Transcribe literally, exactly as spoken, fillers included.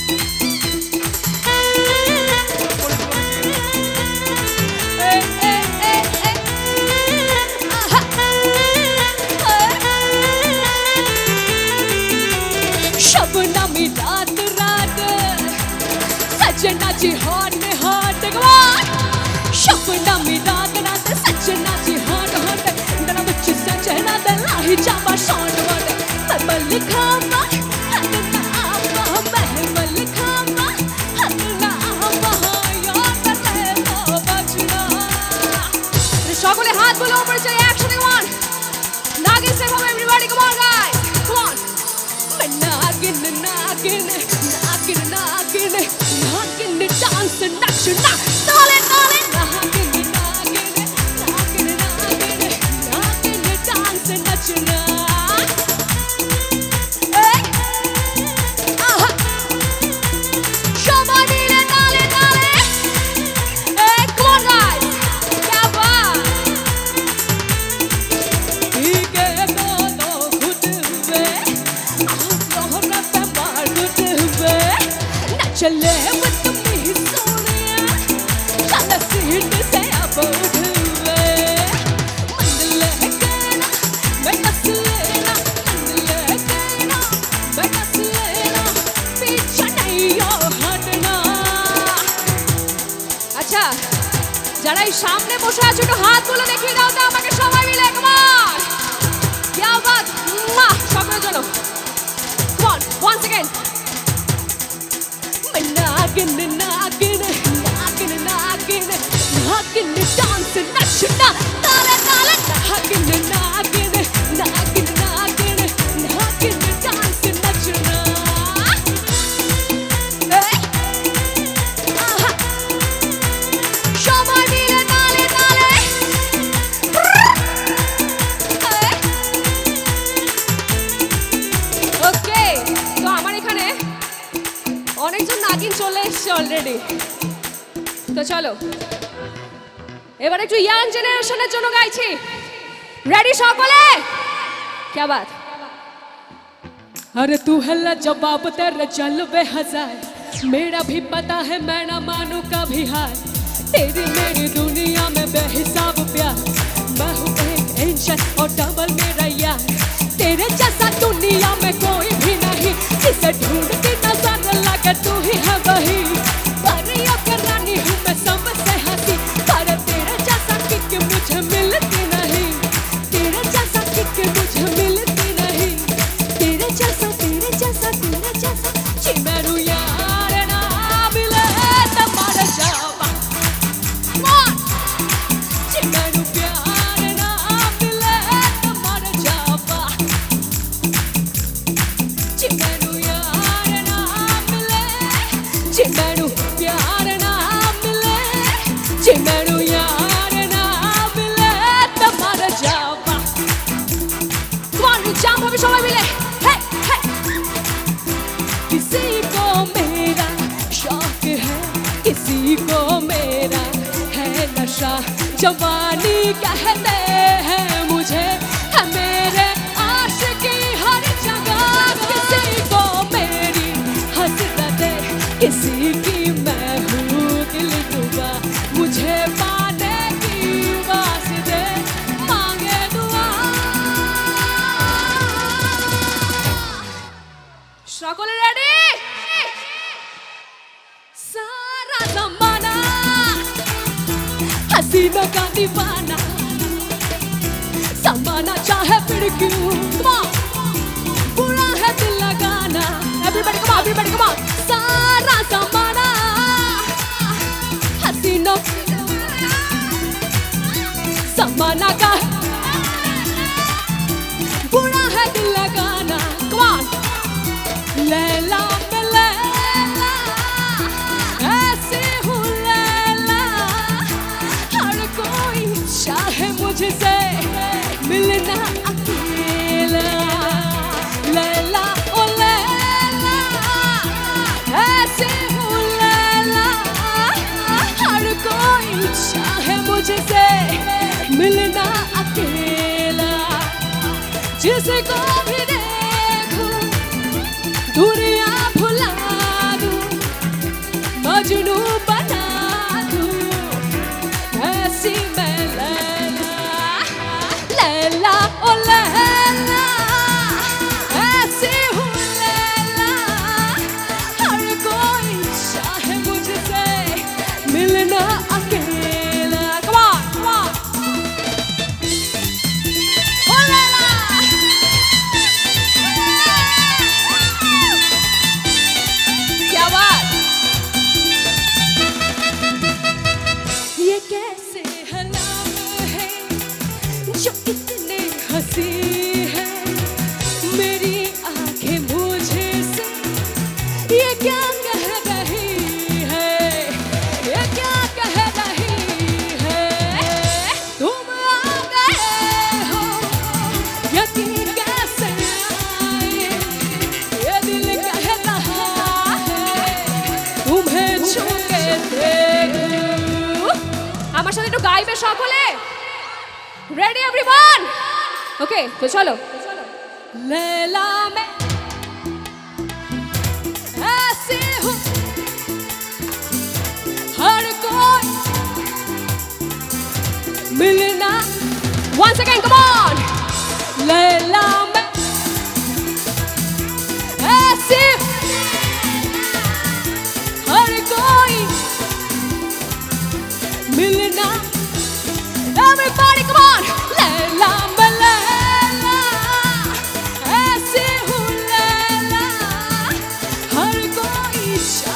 शबनमी रात रात सजना जी हॉट हॉट गवार शबनमी रात रात सजना जी हॉट हॉट डरा बच्च सजना दला ही जावा शॉट वॉट मैं बल खावा हटना आवा मैं बल खावा हटना आवा यार तले तो बचना সকলে হাত গুলো উপরে চলে অ্যাকশন ওয়ান নাগিন সে হবে everybody come on guys come on Naggin, naggin, naggin, naggin, naggin, dance, nachna, dale, dale, naggin, naggin, naggin, naggin, naggin, dance, nachna. Hey, aha, shabani, dale, dale. Hey, come on, guys, kya baat? ठीक है तो तो खुद में चले वो तुम्हें सोनिया चल सीट से अब उठवे मन लेके ना मैं कस लेना मन लेके ना मैं कस लेना पीछे नहीं हटना अच्छा যারা এই সামনে বসে আছে একটু হাতগুলো দেখিয়ে দাও তো আমাকে সবাই মিলে কমান क्या बात মাহ সকলে চলো come on once again Naggin, naggin, naggin, naggin, naggin, dance, nachna, dale, dale, naggin, naggin, naggin, naggin, naggin, dance, nachna. Hey, aha, shabani, dale, dale. Hey, okay, তো আমার এখানে অনেকজন নাগিন চলে এসেছে অলরেডি তো চলো এবার একটু ইয়াং জেনারেশনের জন্য গাইছি রেডি সকলে क्या बात अरे तू है जवाब तेरे जलवे हजार मेरा भी पता है मैं ना मानू कभी हार तेरी मेरी दुनिया में बेहिसाब प्यार मैं हूँ एक एंजल और डबल मेरा यार तेरे जैसा दुनिया में कोई भी नहीं जिसे ढूंढती नजर लगे तू ही है वही परियों की रानी हूँ मैं सबसे हंसी पर तेरे जैसा किक मुझे मिलती नहीं तेरे जैसा किक मुझे मिलती नहीं तेरे जैसा तेरे जैसा तेरे जैसा चिमेरू यार ना मिले तो मर जावा चिमेरू प्यार ना मिले तो मर जावा चिमेरू यार ना मिले चिमेरू प्यार ना मिले चिमेरू यार ना मिले तो मर जावा कौन जाम अभी सबाई मिले हे हे किसी को मेरा शौक है किसी को मेरा है नशा जवानी कहते हैं मुझे है मेरे आशिकी हर जगह किसी को मेरी हसरत है किसी की मैं हूँ दिलरुबा मुझे पाने की वास्ते मांगे दुआ সকলে রেডি सारा जमाना हसीनों का दीवाना जमाना चाहे फिर क्यों come on बुरा है दिल लगाना everybody come on everybody come on सारा जमाना हसीनों जमाना का बुरा है दिल लगाना come on लैला में लैला ऐसे हूँ लैला हर कोई चाहे मुझसे मिलना अकेला लैला ओ लैला ऐसे हूँ लैला हर कोई चाहे मुझसे मिलना अकेला जिसको भी देखूं दुनिया भुला दूं क्या कह रही है, ये क्या कह रही है, तुम आ गए हो, यकीन कैसे आए, ये दिल कह रहा है, तुम्हें छू के देखूं। আমার সাথে একটু গাইবে সকলে, রেডি এভরিওয়ান? ওকে, তো চলো। लैला मैं ऐसे हूँ, हर कोई मिलना। Once again, come on. Laila मैं ऐसे हूँ, हर कोई मिलना। Everybody, come on. लैला मैं लैला ऐसे हूँ, लैला हर कोई